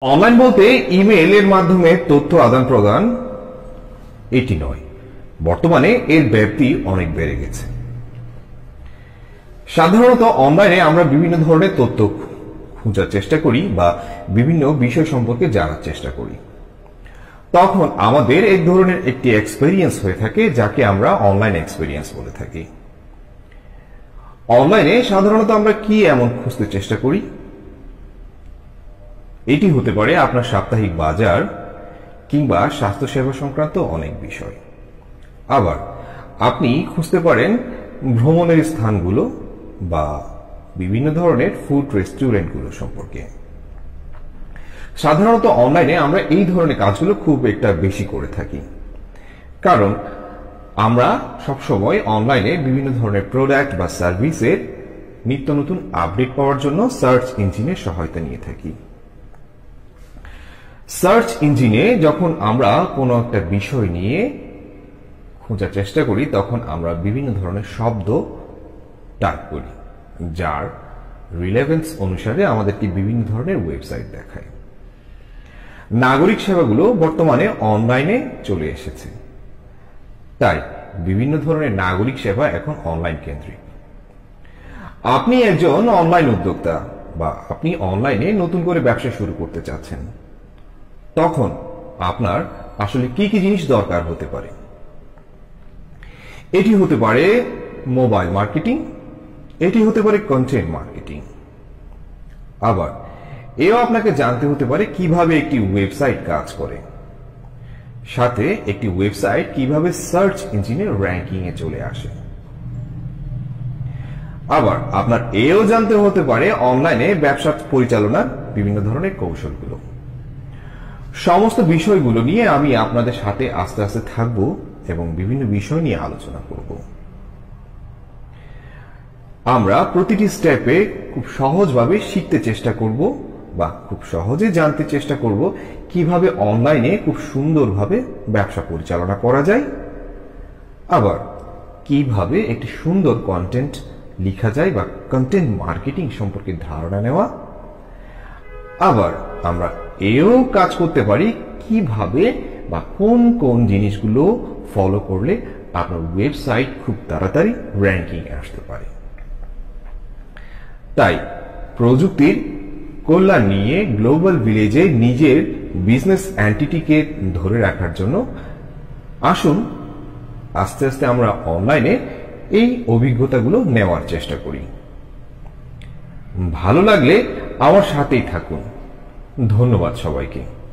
Online বলতে ইমেইলের মাধ্যমে তথ্য আদান প্রদান এটি নয়, বর্তমানে এর ব্যাপ্তি অনেক বেড়ে গেছে। সাধারণত অনলাইনে আমরা বিভিন্ন ধরনের তথ্য খোঁজার চেষ্টা করি বা বিভিন্ন বিষয় সম্পর্কে জানার চেষ্টা করি। তখন আমাদের এক ধরনের একটি এক্সপেরিয়েন্স হয়ে থাকে, যাকে আমরা অনলাইন এক্সপেরিয়েন্স বলে থাকি। অনলাইনে সাধারণত আমরা কি এমন খুঁজতে চেষ্টা করি? এটি হতে পারে আপনার সাপ্তাহিক বাজার কিংবা স্বাস্থ্যসেবা সংক্রান্ত অনেক বিষয়। আবার আপনি খুঁজতে পারেন ভ্রমণের স্থানগুলো বা বিভিন্ন ধরনের ফুড রেস্টুরেন্টগুলো সম্পর্কে। সাধারণত অনলাইনে আমরা এই ধরনের কাজগুলো খুব একটা বেশি করে থাকি, কারণ আমরা সবসময় অনলাইনে বিভিন্ন ধরনের প্রোডাক্ট বা সার্ভিসের নিত্য নতুন আপডেট পাওয়ার জন্য সার্চ ইঞ্জিনের সহায়তা নিয়ে থাকি। সার্চ ইঞ্জিনে যখন আমরা কোনো একটা বিষয় নিয়ে খোঁজার চেষ্টা করি, তখন আমরা বিভিন্ন ধরনের শব্দ টাইপ করি, যার রিলেভেন্স অনুসারে আমাদেরকে বিভিন্ন ধরনের ওয়েবসাইট দেখায়। নাগরিক সেবাগুলো বর্তমানে অনলাইনে চলে এসেছে, তাই বিভিন্ন ধরনের নাগরিক সেবা এখন অনলাইন কেন্দ্রিক। আপনি একজন অনলাইন উদ্যোক্তা বা আপনি অনলাইনে নতুন করে ব্যবসা শুরু করতে চাচ্ছেন, তখন আপনার আসলে কি কি জিনিস দরকার হতে পারে? এটি হতে পারে মোবাইল মার্কেটিং, এটি হতে পারে কন্টেন্ট মার্কেটিং। আবার এও আপনাকে জানতে হতে পারে কিভাবে একটি ওয়েবসাইট কাজ করে, সাথে একটি ওয়েবসাইট কিভাবে সার্চ ইঞ্জিনের র্যাঙ্কিং এ চলে আসে। আবার আপনার এও জানতে হতে পারে অনলাইনে ব্যবসা পরিচালনার বিভিন্ন ধরনের কৌশলগুলো। সমস্ত বিষয়গুলো নিয়ে আমি আপনাদের সাথে আস্তে আস্তে থাকব এবং বিভিন্ন বিষয় নিয়ে আলোচনা করব। আমরা প্রতিটি স্টেপে খুব সহজভাবে শিখতে চেষ্টা করব বা খুব সহজে জানতে চেষ্টা করব কিভাবে অনলাইনে খুব সুন্দরভাবে ব্যবসা পরিচালনা করা যায়, আবার কিভাবে একটি সুন্দর কন্টেন্ট লেখা যায় বা কন্টেন্ট মার্কেটিং সম্পর্কে ধারণা নেওয়া। আবার আমরা এও কাজ করতে পারি কিভাবে বা কোন কোন জিনিসগুলো ফলো করলে আপনার ওয়েবসাইট খুব তাড়াতাড়ি র্যাঙ্কিং এ আসতে পারে। তাই প্রযুক্তির কল্যাণ নিয়ে গ্লোবাল ভিলেজে নিজের বিজনেস এন্টিটিকে ধরে রাখার জন্য আসুন আস্তে আস্তে আমরা অনলাইনে এই অভিজ্ঞতাগুলো নেওয়ার চেষ্টা করি। ভালো লাগলে আমার সাথেই থাকুন। ধন্যবাদ সবাইকে।